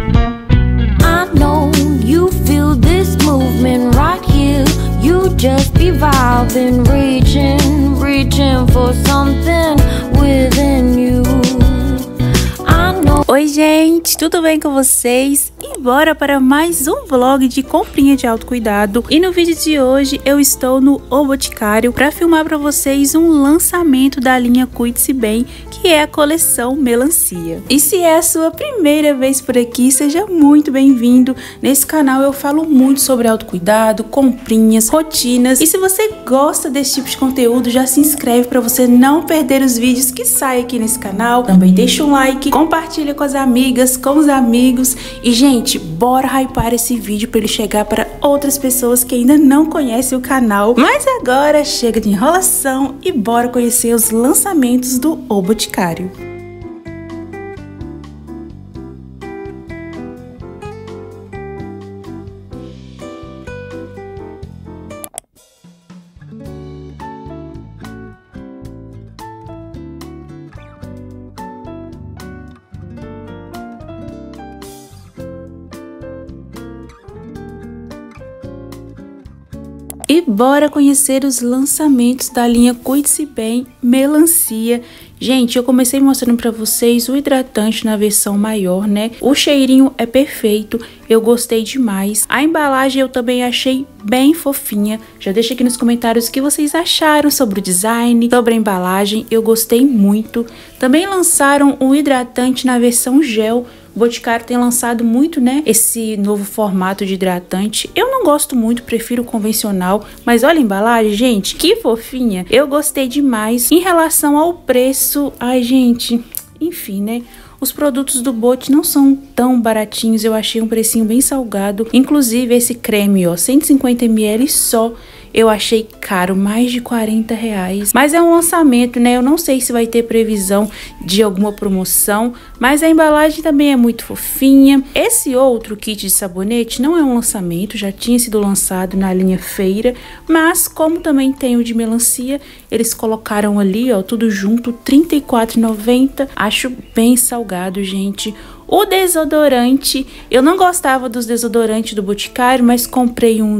I know you feel this movement right here. You just be vibing, reaching for something within you. I know. Oi gente, tudo bem com vocês? E bora para mais um vlog de comprinha de autocuidado. E no vídeo de hoje eu estou no O Boticário para filmar para vocês um lançamento da linha Cuide-se Bem, que é a coleção Melancia. E se é a sua primeira vez por aqui, seja muito bem-vindo. Nesse canal eu falo muito sobre autocuidado, comprinhas, rotinas. E se você gosta desse tipo de conteúdo, já se inscreve para você não perder os vídeos que saem aqui nesse canal. Também deixa um like, compartilha com as amigas, com os amigos. E gente, bora hypar esse vídeo para ele chegar para outras pessoas que ainda não conhecem o canal. Mas agora chega de enrolação e bora conhecer os lançamentos do O Boticário. E bora conhecer os lançamentos da linha Cuide-se Bem Melancia. Gente, eu comecei mostrando pra vocês o hidratante na versão maior, né? O cheirinho é perfeito, eu gostei demais. A embalagem eu também achei bem fofinha. Já deixa aqui nos comentários o que vocês acharam sobre o design, sobre a embalagem. Eu gostei muito. Também lançaram um hidratante na versão gel. O Boticário tem lançado muito, né, esse novo formato de hidratante. Eu não gosto muito, prefiro o convencional, mas olha a embalagem, gente, que fofinha. Eu gostei demais. Em relação ao preço, ai, gente, enfim, né, os produtos do Bot não são tão baratinhos, eu achei um precinho bem salgado. Inclusive esse creme, ó, 150 ml só, eu achei caro, mais de 40 reais. Mas é um lançamento, né? Eu não sei se vai ter previsão de alguma promoção, mas a embalagem também é muito fofinha. Esse outro kit de sabonete não é um lançamento, já tinha sido lançado na linha Feira, mas como também tem o de melancia, eles colocaram ali, ó, tudo junto, R$ 34,90. Acho bem salgado, gente. O desodorante, eu não gostava dos desodorantes do Boticário, mas comprei um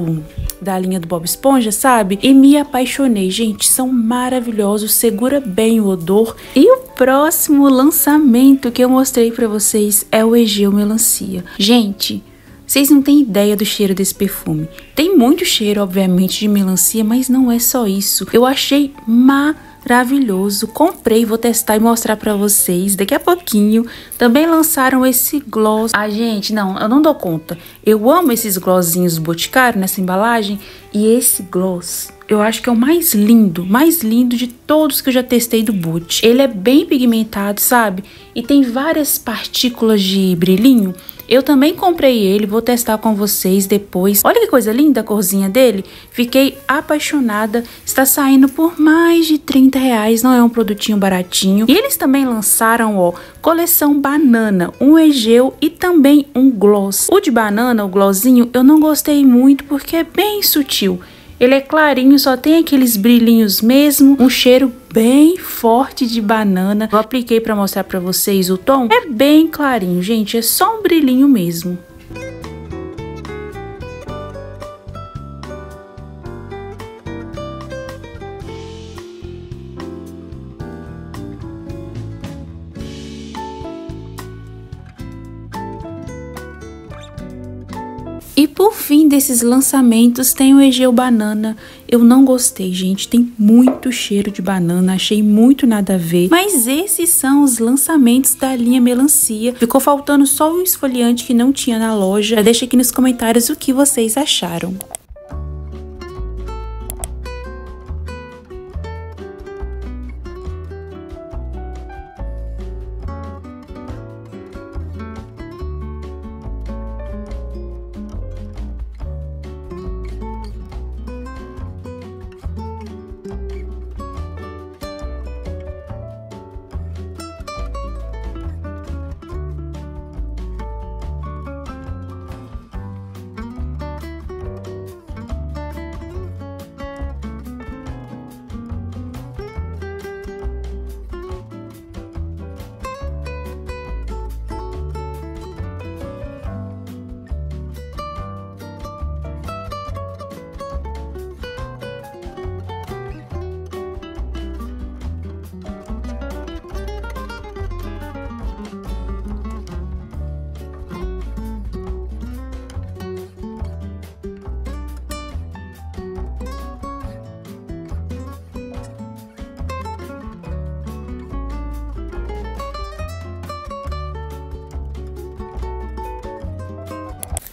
da linha do Bob Esponja, sabe? E me apaixonei, gente, são maravilhosos, segura bem o odor. E o próximo lançamento que eu mostrei pra vocês é o Egeu Melancia. Gente, vocês não têm ideia do cheiro desse perfume. Tem muito cheiro, obviamente, de melancia, mas não é só isso. Eu achei maravilhoso, comprei, vou testar e mostrar pra vocês daqui a pouquinho. Também lançaram esse gloss. Ai, gente, não, eu não dou conta. Eu amo esses glossinhos do Boticário nessa embalagem. E esse gloss, eu acho que é o mais lindo de todos que eu já testei do Bot. Ele é bem pigmentado, sabe? E tem várias partículas de brilhinho. Eu também comprei ele, vou testar com vocês depois. Olha que coisa linda a corzinha dele. Fiquei apaixonada. Está saindo por mais de 30 reais, não é um produtinho baratinho. E eles também lançaram, ó, coleção banana, um Egeu e também um gloss. O de banana, o glossinho, eu não gostei muito porque é bem sutil. Ele é clarinho, só tem aqueles brilhinhos mesmo, um cheiro bem forte de banana. Eu apliquei para mostrar para vocês o tom. É bem clarinho, gente, é só um brilhinho mesmo. E por fim desses lançamentos tem o Egeu Banana. Eu não gostei, gente, tem muito cheiro de banana, achei muito nada a ver. Mas esses são os lançamentos da linha Melancia. Ficou faltando só um esfoliante que não tinha na loja. Deixa aqui nos comentários o que vocês acharam.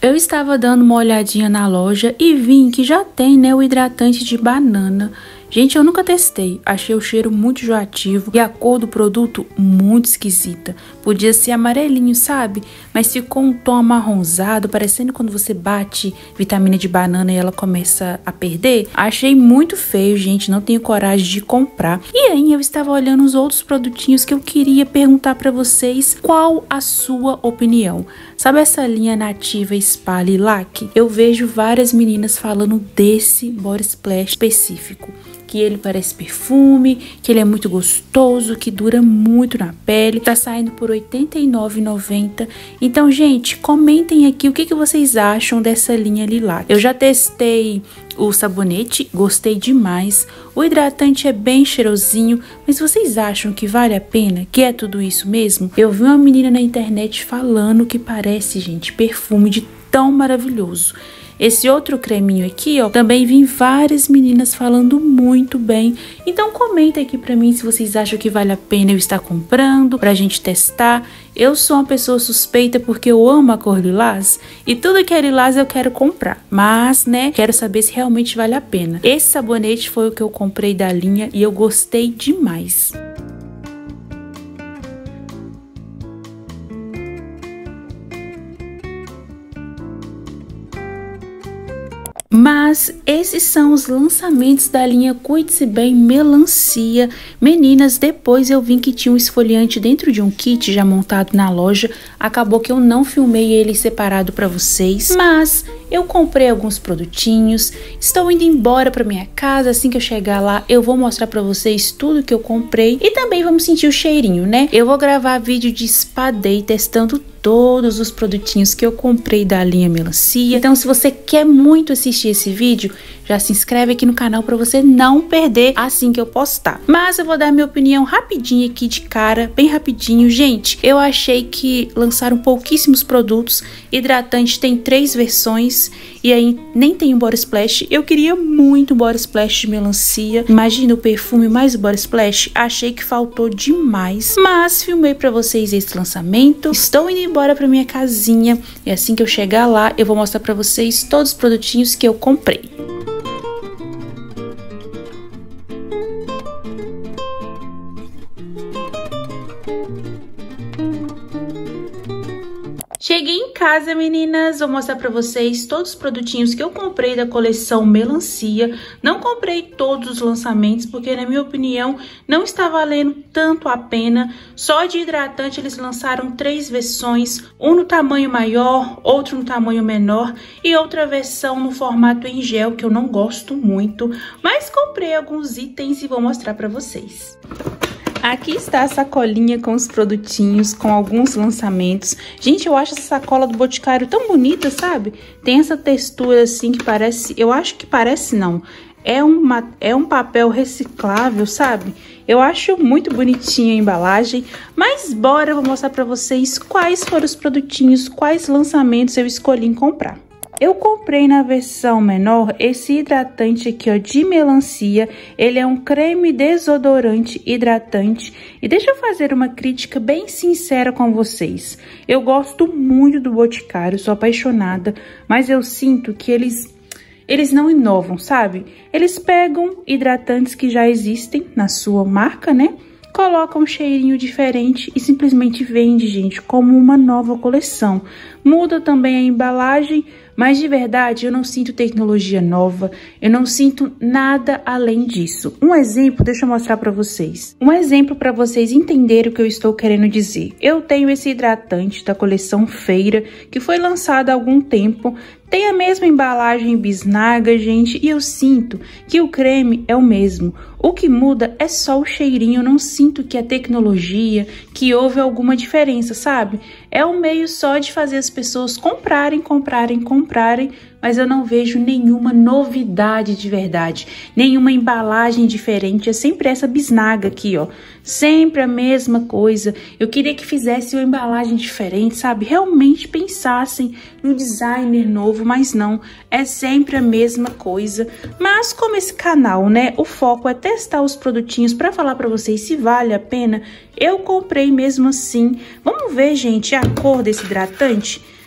Eu estava dando uma olhadinha na loja e vi que já tem, né, o hidratante de banana. Gente, eu nunca testei, achei o cheiro muito enjoativo e a cor do produto muito esquisita. Podia ser amarelinho, sabe? Mas ficou um tom amarronzado, parecendo quando você bate vitamina de banana e ela começa a perder. Achei muito feio, gente, não tenho coragem de comprar. E aí eu estava olhando os outros produtinhos que eu queria perguntar pra vocês qual a sua opinião. Sabe essa linha Nativa Spa Lilac? Eu vejo várias meninas falando desse body splash específico. Que ele parece perfume, que ele é muito gostoso, que dura muito na pele. Tá saindo por R$ 89,90. Então, gente, comentem aqui o que vocês acham dessa linha Lilac. Eu já testei o sabonete, gostei demais. O hidratante é bem cheirosinho, mas vocês acham que vale a pena? Que é tudo isso mesmo? Eu vi uma menina na internet falando que parece, gente, perfume de tão maravilhoso. Esse outro creminho aqui, ó, também vi várias meninas falando muito bem. Então comenta aqui pra mim se vocês acham que vale a pena eu estar comprando, pra gente testar. Eu sou uma pessoa suspeita porque eu amo a cor lilás e tudo que é lilás eu quero comprar. Mas, né, quero saber se realmente vale a pena. Esse sabonete foi o que eu comprei da linha e eu gostei demais. Mas esses são os lançamentos da linha Cuide-se Bem Melancia. Meninas, depois eu vi que tinha um esfoliante dentro de um kit já montado na loja. Acabou que eu não filmei ele separado para vocês. Mas eu comprei alguns produtinhos. Estou indo embora para minha casa. Assim que eu chegar lá, eu vou mostrar para vocês tudo que eu comprei. E também vamos sentir o cheirinho, né? Eu vou gravar vídeo de Spa Day testando todos os produtinhos que eu comprei da linha Melancia. Então, se você quer muito assistir esse vídeo, já se inscreve aqui no canal para você não perder assim que eu postar. Mas eu vou dar minha opinião rapidinho aqui de cara, bem rapidinho. Gente, eu achei que lançaram pouquíssimos produtos. Hidratante tem 3 versões e aí nem tem um body splash. Eu queria muito um body splash de melancia. Imagina o perfume mais o body splash. Achei que faltou demais. Mas filmei para vocês esse lançamento. Estou indo embora para minha casinha e assim que eu chegar lá, eu vou mostrar para vocês todos os produtinhos que eu comprei. Cheguei em casa, meninas, vou mostrar pra vocês todos os produtinhos que eu comprei da coleção Melancia. Não comprei todos os lançamentos, porque na minha opinião não está valendo tanto a pena. Só de hidratante eles lançaram 3 versões, um no tamanho maior, outro no tamanho menor e outra versão no formato em gel, que eu não gosto muito. Mas comprei alguns itens e vou mostrar pra vocês. Aqui está a sacolinha com os produtinhos, com alguns lançamentos. Gente, eu acho essa sacola do Boticário tão bonita, sabe? Tem essa textura assim que parece... Eu acho que parece não. É um papel reciclável, sabe? Eu acho muito bonitinha a embalagem. Mas bora, eu vou mostrar pra vocês quais foram os produtinhos, quais lançamentos eu escolhi em comprar. Eu comprei na versão menor esse hidratante aqui, ó, de melancia. Ele é um creme desodorante hidratante. E deixa eu fazer uma crítica bem sincera com vocês. Eu gosto muito do Boticário, sou apaixonada, mas eu sinto que eles não inovam, sabe? Eles pegam hidratantes que já existem na sua marca, né? Coloca um cheirinho diferente e simplesmente vende, gente, como uma nova coleção. Muda também a embalagem, mas de verdade eu não sinto tecnologia nova, eu não sinto nada além disso. Um exemplo, deixa eu mostrar pra vocês. Um exemplo pra vocês entenderem o que eu estou querendo dizer. Eu tenho esse hidratante da coleção Feira, que foi lançado há algum tempo. Tem a mesma embalagem bisnaga, gente, e eu sinto que o creme é o mesmo. O que muda é só o cheirinho, eu não sinto que a tecnologia, que houve alguma diferença, sabe? É um meio só de fazer as pessoas comprarem, mas eu não vejo nenhuma novidade de verdade, nenhuma embalagem diferente. É sempre essa bisnaga aqui, ó, sempre a mesma coisa. Eu queria que fizesse uma embalagem diferente, sabe? Realmente pensassem no designer novo, mas não, é sempre a mesma coisa. Mas como esse canal, né, o foco é testar os produtinhos para falar para vocês se vale a pena, eu comprei mesmo assim. Vamos ver, gente, a cor desse hidratante.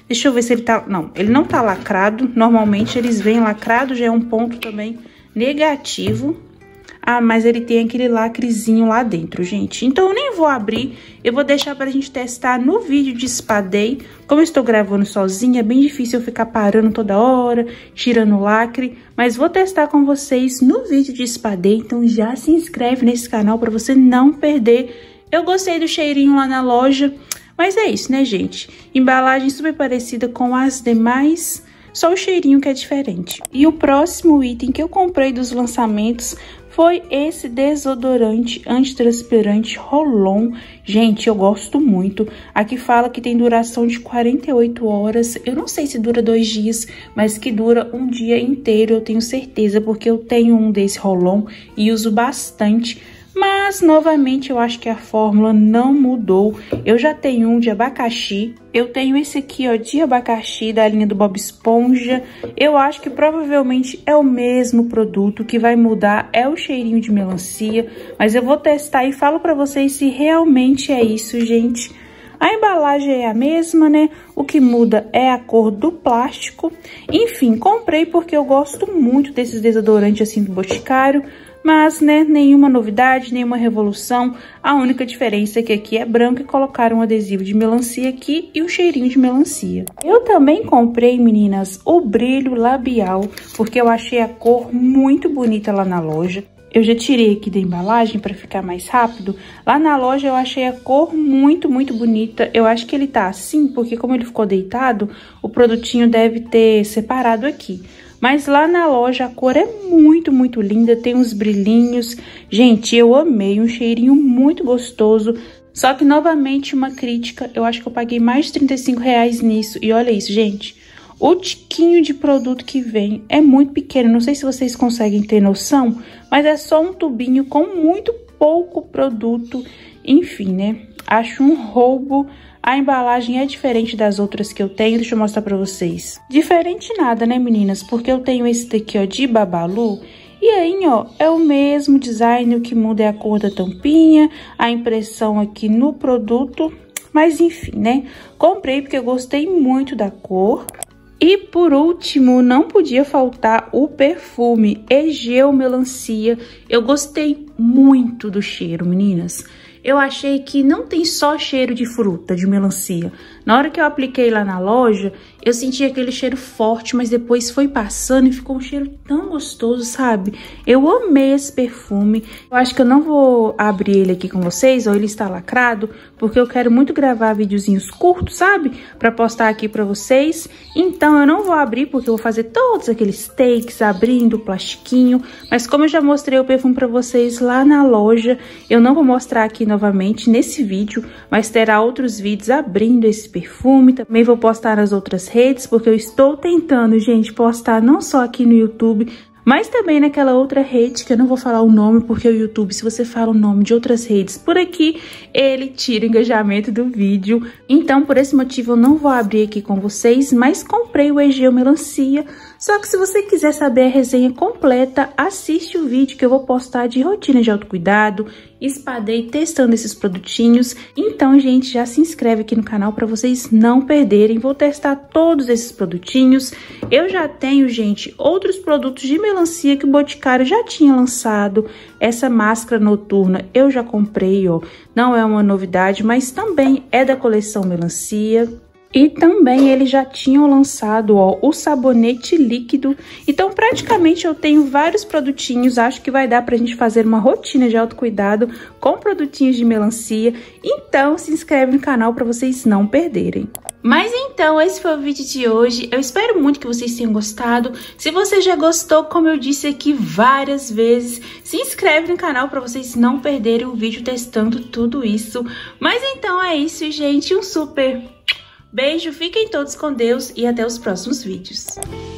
Deixa eu ver se ele tá... Não, ele não tá lacrado. Normalmente eles vêm lacrado, já é um ponto também negativo. Ah, mas ele tem aquele lacrezinho lá dentro, gente. Então eu nem vou abrir, eu vou deixar pra gente testar no vídeo de Spa Day. Como eu estou gravando sozinha, é bem difícil eu ficar parando toda hora, tirando o lacre. Mas vou testar com vocês no vídeo de Spa Day, então já se inscreve nesse canal pra você não perder. Eu gostei do cheirinho lá na loja, mas é isso, né, gente? Embalagem super parecida com as demais, só o cheirinho que é diferente. E o próximo item que eu comprei dos lançamentos foi esse desodorante antitranspirante Roll-On. Gente, eu gosto muito. Aqui fala que tem duração de 48 horas. Eu não sei se dura 2 dias, mas que dura um dia inteiro, eu tenho certeza, porque eu tenho um desse Roll-On e uso bastante. Mas, novamente, eu acho que a fórmula não mudou. Eu já tenho um de abacaxi. Eu tenho esse aqui, ó, de abacaxi, da linha do Bob Esponja. Eu acho que provavelmente é o mesmo produto. O que vai mudar é o cheirinho de melancia. Mas eu vou testar e falo pra vocês se realmente é isso, gente. A embalagem é a mesma, né? O que muda é a cor do plástico. Enfim, comprei porque eu gosto muito desses desodorantes assim do Boticário. Mas, né, nenhuma novidade, nenhuma revolução. A única diferença é que aqui é branco e colocaram um adesivo de melancia aqui e o cheirinho de melancia. Eu também comprei, meninas, o brilho labial, porque eu achei a cor muito bonita lá na loja. Eu já tirei aqui da embalagem para ficar mais rápido. Lá na loja eu achei a cor muito bonita. Eu acho que ele tá assim, porque como ele ficou deitado, o produtinho deve ter separado aqui. Mas lá na loja a cor é muito linda, tem uns brilhinhos. Gente, eu amei, um cheirinho muito gostoso. Só que, novamente, uma crítica, eu acho que eu paguei mais de R$35 nisso. E olha isso, gente, o tiquinho de produto que vem é muito pequeno. Não sei se vocês conseguem ter noção, mas é só um tubinho com muito pouco produto. Enfim, né, acho um roubo. A embalagem é diferente das outras que eu tenho, deixa eu mostrar pra vocês. Diferente nada, né, meninas? Porque eu tenho esse daqui, ó, de Babalu. E aí, ó, é o mesmo design, o que muda é a cor da tampinha, a impressão aqui no produto. Mas enfim, né? Comprei porque eu gostei muito da cor. E por último, não podia faltar o perfume Egeu Melancia. Eu gostei muito do cheiro, meninas. Eu achei que não tem só cheiro de fruta, de melancia. Na hora que eu apliquei lá na loja, eu senti aquele cheiro forte, mas depois foi passando e ficou um cheiro tão gostoso, sabe? Eu amei esse perfume. Eu acho que eu não vou abrir ele aqui com vocês, ou ele está lacrado, porque eu quero muito gravar videozinhos curtos, sabe? Pra postar aqui pra vocês. Então eu não vou abrir, porque eu vou fazer todos aqueles takes, abrindo o plastiquinho. Mas como eu já mostrei o perfume pra vocês lá na loja, eu não vou mostrar aqui novamente nesse vídeo, mas terá outros vídeos abrindo esse perfume. Também vou postar nas outras redes, porque eu estou tentando, gente, postar não só aqui no YouTube, mas também naquela outra rede, que eu não vou falar o nome, porque o YouTube, se você fala o nome de outras redes por aqui, ele tira o engajamento do vídeo. Então, por esse motivo, eu não vou abrir aqui com vocês, mas comprei o Egeu Melancia. Só que se você quiser saber a resenha completa, assiste o vídeo que eu vou postar de rotina de autocuidado, Spa Day testando esses produtinhos. Então, gente, já se inscreve aqui no canal para vocês não perderem. Vou testar todos esses produtinhos. Eu já tenho, gente, outros produtos de melancia que o Boticário já tinha lançado. Essa máscara noturna eu já comprei, ó. Não é uma novidade, mas também é da coleção melancia. E também eles já tinham lançado, ó, o sabonete líquido. Então, praticamente eu tenho vários produtinhos. Acho que vai dar pra gente fazer uma rotina de autocuidado com produtinhos de melancia. Então, se inscreve no canal pra vocês não perderem. Mas então, esse foi o vídeo de hoje. Eu espero muito que vocês tenham gostado. Se você já gostou, como eu disse aqui várias vezes, se inscreve no canal pra vocês não perderem o vídeo testando tudo isso. Mas então é isso, gente. Um super beijo, fiquem todos com Deus e até os próximos vídeos.